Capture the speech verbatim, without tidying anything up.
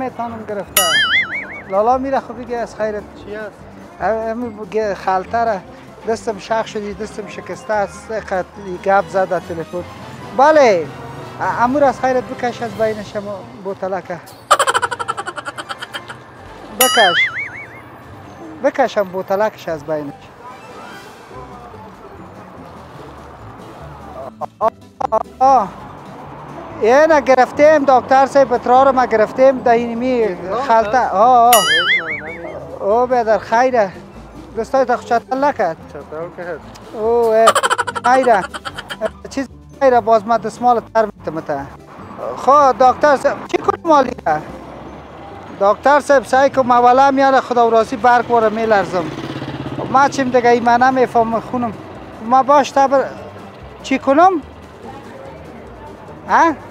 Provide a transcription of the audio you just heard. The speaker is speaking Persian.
میتونم گرفته. لالا میره خب بگه از خیرت. چی است؟ امی خالته را دستم شخ شدی، دستم شکسته است، قد گپ زد در تلفن. بله امور از خیرت بکش از بینش بوتلکه. بکش بکشم بوتلکش از بینش. آه آه اینه گرفتیم دکتر صاحب اترا رو ما گرفتیم در اینمی خالته. آه آه او بیادر خیره دستای تا چطل نکرد. چطل کرد. اوه خیره چیز خیره باز ما دستمال تر میتمته. خب دکتر صاحب چی کنم مالیه؟ دکتر صاحب سعی که مولا میاره خدا و راسی برگ باره میلرزم. ما چیم دیگه ای من نمیفهم خونم. ما باش تبر چی کنم؟ ها؟